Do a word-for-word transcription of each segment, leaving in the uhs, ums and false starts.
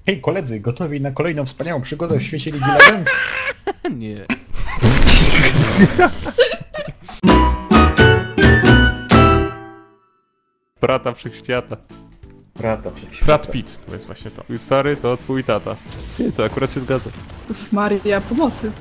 Hej koledzy, gotowi na kolejną wspaniałą przygodę w świecie League of Legends? Nie. Brata wszechświata. Brata wszechświata. Brad Pitt, to jest właśnie to. Twój stary to twój tata. Nie, to akurat się zgadza. To jest Maria pomocy.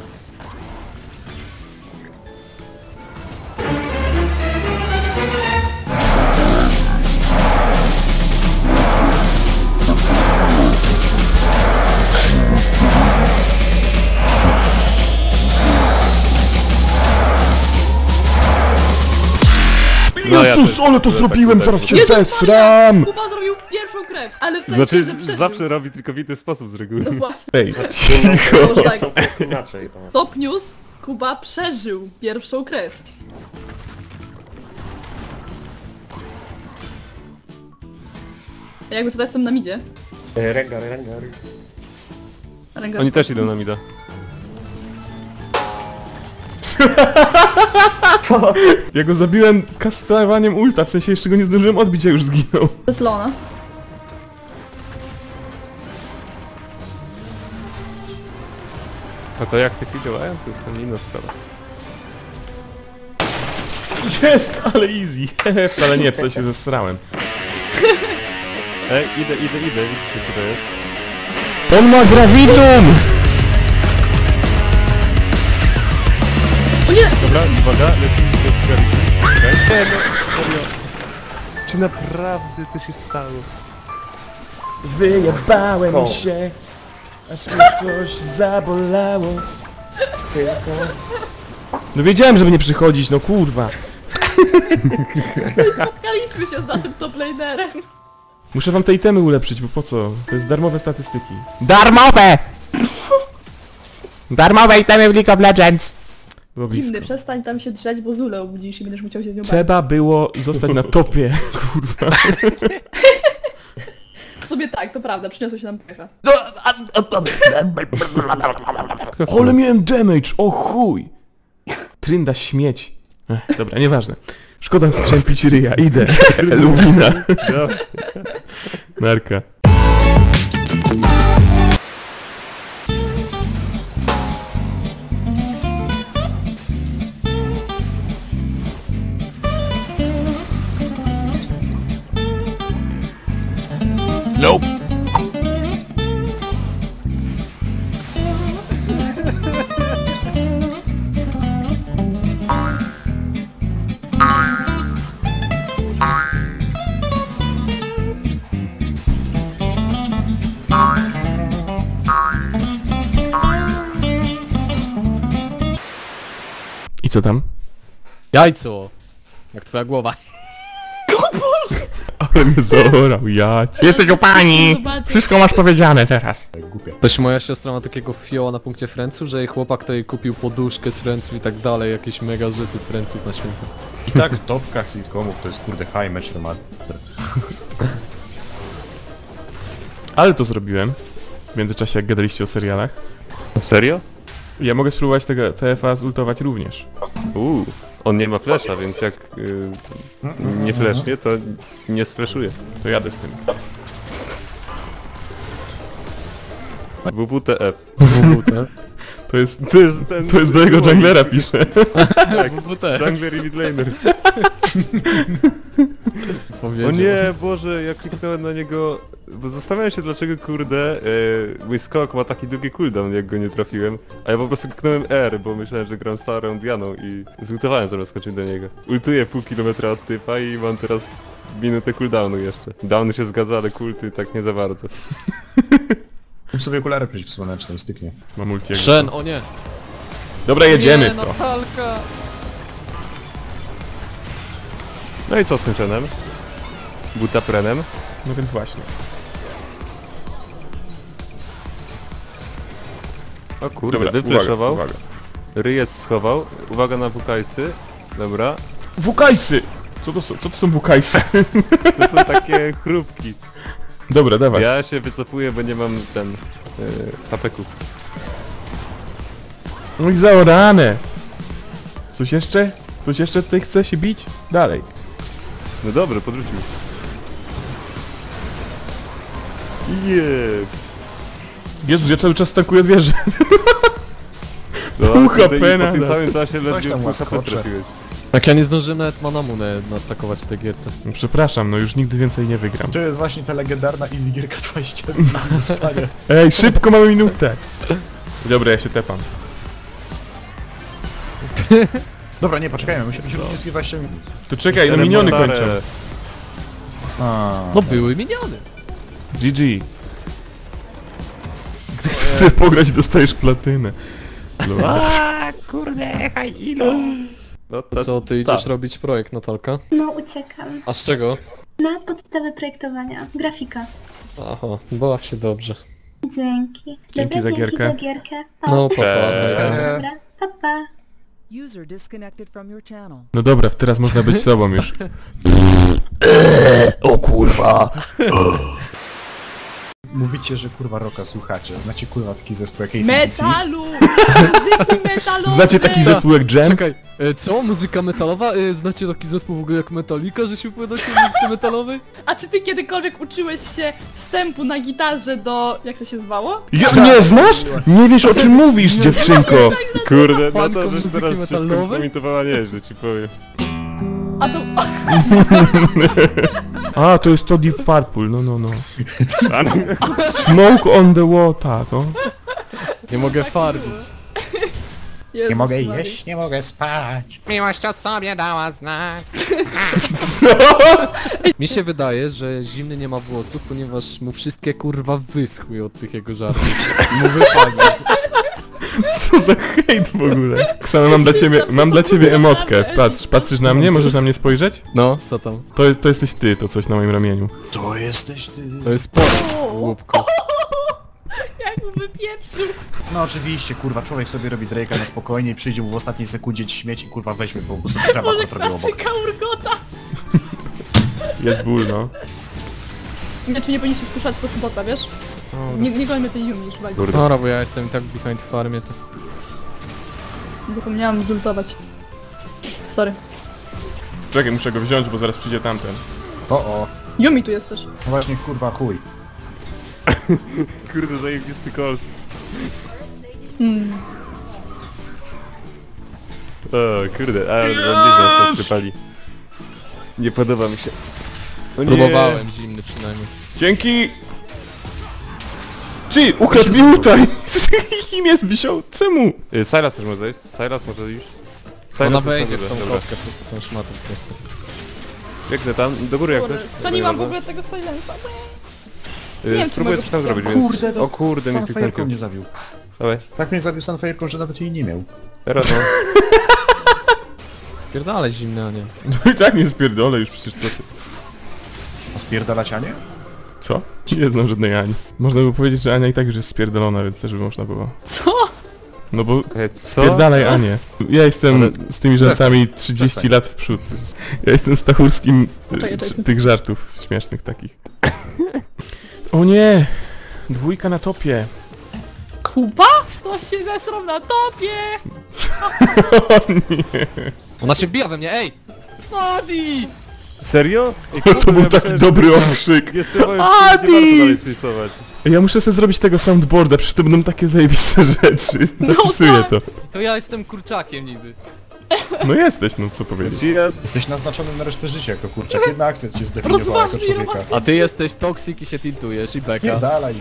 No, ja Jezus, też- ale to ja zrobiłem, tak zaraz cię Jezus zesram! Kuba zrobił pierwszą krew, ale w sensie, Znaczy, że przeżył. zawsze robi tylko w inny sposób z reguły. No właśnie, Ej, może tak. inaczej. No. Top news, Kuba przeżył pierwszą krew. A jakby co, to jestem na midzie. E, Rengar, Rengar. Rengar. Oni też idą na mida. Ja go zabiłem kastowaniem ulta, w sensie jeszcze go nie zdążyłem odbić, a już zginął. To jest Leona. A to jak takie działają, to już tam inna sprawa. Jest, ale easy. Wcale nie, w sensie zesrałem. Ej, idę, idę, idę, widzicie co to jest? On ma gravitum! O nie! Dobra, uwaga, lecimy się z gravity. Okej. Nie no, serio. Czy naprawdę to się stało? Wyjebałem się, aż mnie coś zabolało. No wiedziałem, żeby nie przychodzić, no kurwa. Spotkaliśmy się z naszym toplanerem. Muszę wam te itemy ulepszyć, bo po co? To jest darmowe statystyki. Darmowe! Darmowe itemy w League of Legends! Było blisko. Zimny, przestań tam się drzeć, bo Zulę obudzisz i będziesz musiał się z nią bawić. Trzeba było zostać na topie, kurwa. W sobie tak, to prawda, przyniosło się nam pecha. Ale miałem damage, o chuj! Trynda śmieć. Ech, dobra, nieważne. Szkoda strzępić ryja, idę. Luwina. Narka. I co tam? Jajco! Jak twoja głowa. Ale mnie zaorał, jać. Jesteś u pani! Zobaczę. Wszystko masz powiedziane teraz. Też moja siostra ma takiego fioła na punkcie Friendsów, że jej chłopak to jej kupił poduszkę z Friendsów i tak dalej, jakieś mega rzeczy z Friendsów na święto. I tak w topkach sitcomów to jest kurde high match temat. Ale to zrobiłem. W międzyczasie jak gadaliście o serialach. Serio? Ja mogę spróbować tego C F A zultować również. Uuu, on nie ma flesza, więc jak y, nie flesznie, to nie sfleszuje. To jadę z tym. W W T F. To jest, To jest ten... to jest do jego junglera pisze. W W T. Jungler i midlaner. O Powiedział. nie, Boże, ja kliknąłem na niego... Bo zastanawiam się dlaczego, kurde, e, mój skok ma taki długi cooldown, jak go nie trafiłem. A ja po prostu kliknąłem R, bo myślałem, że gram starą Dianą i zultowałem zamiast skoczyć do niego. Ultuję pół kilometra od typa i mam teraz minutę cooldownu jeszcze. Downy się zgadza, ale kulty tak nie za bardzo. Kup sobie okulary przeciwsłoneczne i styknie. Mam ulti jak Shen, o nie! Dobra, jedziemy Nie, w to. Natalka! No i co z tym Shenem? Butaprenem? No więc właśnie. O kurde, Dobra, wyfleszował. uwaga, uwaga. Ryjec schował. Uwaga na wukajsy. Dobra. Wukajsy! Co to są, co to są wukajsy? To są takie chrupki. Dobra, dawaj. Ja się wycofuję, bo nie mam ten... Yy, hapeków. No i zaorane. Coś jeszcze? Ktoś jeszcze tutaj chce się bić? Dalej. No dobrze, podrzucił. Jeb. Jezus, ja cały czas tankuję wieżę. No, Pół H P po tym nadal. całym czasie tam ledwie pół H P łaskocze. trafiłeś. Tak, ja nie zdążyłem nawet Manamunę nastakować w tej gierce. No, przepraszam, no już nigdy więcej nie wygram. To jest właśnie ta legendarna Easy Gierka dwadzieścia do spania. Ej, szybko, mamy minutę. Dobra, ja się tepam. Dobra, nie, poczekajmy, musimy się minutki dwadzieścia minut. To czekaj, no miniony Elementare. kończą. A, No były miniony. G G. Gdy chcesz sobie pograć, dostajesz platynę. Lol. A, kurde, haj, ilo. No to, Co, ty idziesz tak. robić projekt, Natalka? No, uciekam. A z czego? Na podstawę projektowania. Grafika. Aha, baw się dobrze. Dzięki. Dzięki za Dobra, gierkę. Dzięki za gierkę. Pa. No, papa. Cześć. Dobra, pa, pa. User disconnected from your channel. No dobra, teraz można być sobą już. o kurwa! Mówicie, że kurwa rocka słuchacie. Znacie kurwa taki zespół jak A C D C? Metalu! Muzyki metalowej! Znacie taki zespół jak Jam? Czekaj, e, co? Muzyka metalowa? E, znacie taki zespół w ogóle jak Metallica, że się opowiada się o muzyce metalowej? A czy ty kiedykolwiek uczyłeś się wstępu na gitarze do... jak to się zwało? Ja, nie znasz? Nie wiesz o czym mówisz, dziewczynko. Kurde, no Fanką to żeś muzyki teraz wszystko metalowej? komentowała nieźle, ci powiem. A to... A, to jest to Deep Purple, no no no. Smoke on the water, no. Nie mogę farbić. Jezus Nie mogę Maria. jeść, nie mogę spać. Miłość o sobie dała znak. Mi się wydaje, że Zimny nie ma włosów, ponieważ mu wszystkie kurwa wyschły od tych jego żartów. I mu wypadły. Co za hejt w ogóle. Ksana, mam dla ciebie, mam dla ciebie emotkę. Patrz, patrzysz na mnie? Możesz na mnie spojrzeć? No, co tam? To, jest, to jesteś ty, to coś na moim ramieniu. To jesteś ty. To jest port, głupko. Jak mu wypieprzył! No oczywiście, kurwa, człowiek sobie robi Drake'a na spokojnie i przyjdzie mu w ostatniej sekundzie ci śmieć i kurwa weźmie, bo sobie trawa Może kontroluje obok. klasyka Urgota! Jest ból, no. Nie, czy nie powinniśmy skuszać po sobota, wiesz? Nie, nie gońmy tej Yumi już, baj. Dobra, bo ja jestem tak behind w farmie, to... Zapomniałam zultować. Sorry. Czekaj, muszę go wziąć, bo zaraz przyjdzie tamten. O o, Yumi tu jest też. no właśnie kurwa chuj. Kurde, zajebisty kols. Hmm. O, kurde, ale bandyża nas skrypali. Nie podoba mi się. O nie. Próbowałem, Zimny przynajmniej. Dzięki! Ty, ukradł mi utaj! Kim jest wisiał? Czemu? Y, Sylas też może iść? Sylas może iść? Ona jest wejdzie na w tą górze, kostkę, w tą szmatę po prostu. Biegnę tam, do góry jak Kurde, chcesz. Spaliłam w Dobra. ogóle tego silensa. Y, nie wiem, czy Spróbuję mogę coś tam powiedzieć. zrobić, więc... Kurde, O kurde, mnie Sunfire'ką kliknął. mnie zabił. Dawaj, Tak mnie zabił Sunfire'ką, że nawet jej nie miał. teraz no. Spierdalaj Zimny, a nie. No i tak nie spierdolę już przecież, co ty? A spierdalać Anię? Co? Nie znam żadnej Ani. Można by powiedzieć, że Ania i tak już jest spierdolona, więc też by można było. Co? No bo E, co? spierdalaj Anię. Ja jestem Ale- z tymi żartami trzydzieści Przestań. lat w przód. Ja jestem stachurskim Czekaj, y, czekaj. tych żartów śmiesznych takich. O nie! Dwójka na topie. Kupa? To się zesrą na topie! Ona się wbija we mnie, ej! Madi! Serio? Ej, To kurde, był ja taki myślałem, dobry że- okrzyk. Jest chyba już nie Adi! warto dalej przysować. Ja muszę sobie zrobić tego soundboarda, przecież to będą takie zajebiste rzeczy. Zapisuję tak. to. To ja jestem kurczakiem niby. No jesteś, no co powiedzieć. Ja... Jesteś naznaczony na resztę życia jako kurczak. Jedna akcja cię zdefiniowała jako Rozważnie człowieka. A ty jesteś toksik i się tiltujesz i Nie beka. dalej.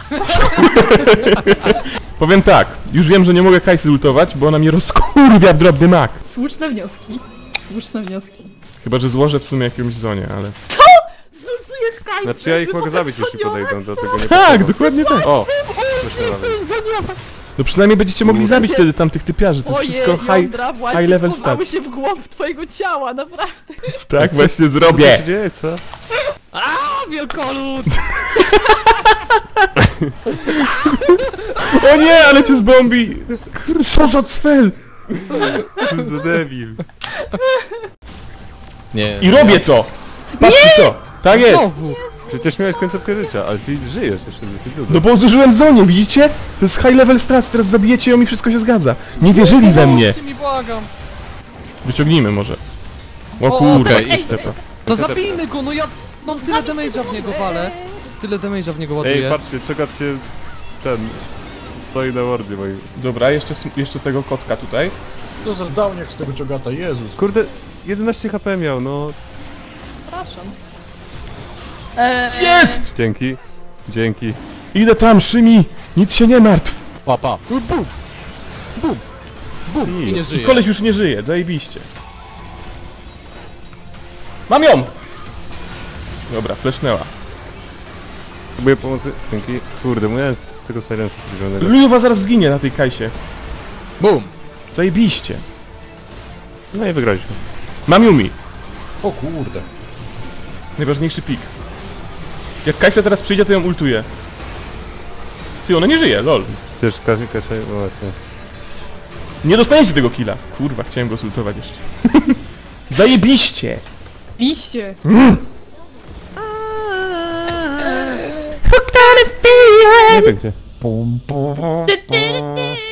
Powiem tak, już wiem, że nie mogę Kajsy ultować, bo ona mnie rozkurwia w drobny mak. Słuszne wnioski. Słuszne wnioski. Chyba, że złożę w sumie jakąś zonie, ale... Zultujesz Kajsę! Znaczy ja ich żeby mogę potem zabić, jeśli zoniować. podejdą do tego nie Tak, potrzeba. dokładnie tak. O! Proszę nawet. No przynajmniej będziecie mogli zabić wtedy tamtych typiarzy, to jest Ojej, wszystko high, jądra właśnie high level schowały stat. się w głąb twojego ciała, naprawdę. Tak właśnie Co zrobię. się dzieje, co? A wielkolud! O nie, ale cię zbombi. Kur- Co za cfel. Co za debil. Nie. I robię to. Patrzcie to. Tak jest. Znowu! Przecież miałeś końcówkę życia, ale ty żyjesz jeszcze dosyć długo. No bo zużyłem zonie, widzicie? To jest high level strat, teraz zabijecie ją i wszystko się zgadza. Nie wierzyli we mnie. Pomóżcie mi, błagam! Wyciągnijmy może. O O, kurde, okej. idź tepa. To zabijmy go, no ja mam tyle damage'a w niego walę. tyle damage'a w niego Ej, ładuje. patrzcie, czekać się ten... Stoi na wardzie moim. Dobra, jeszcze, sm- jeszcze tego kotka tutaj. To za downiak z tego czogata, Jezus. Kurde, jedenaście H P miał, no. Przepraszam. Eee, Jest! Dzięki. Dzięki. Idę tam, Szymi! Nic się nie martw! Papa. Bum! Bum! Bum! I nie I żyje. koleś już nie żyje, zajebiście. Mam ją! Dobra, flesznęła. Próbuję pomocy. Dzięki. Kurde, mówiłem z tego silensu zielonego. Lujowa zaraz zginie na tej kajsie. Bum! Zajebiście. No i wygraliśmy. Mam Yumi. O kurde. Najważniejszy pik. Jak Kajsa teraz przyjdzie, to ją ultuje. Ty, ona nie żyje, lol. Przecież Kasia, Kasia, no właśnie. Nie dostaniecie tego killa. Kurwa, chciałem go zultować jeszcze. Zajebiście! Iście. Nie pięknie. Pum, pum. Ty, ty, ty.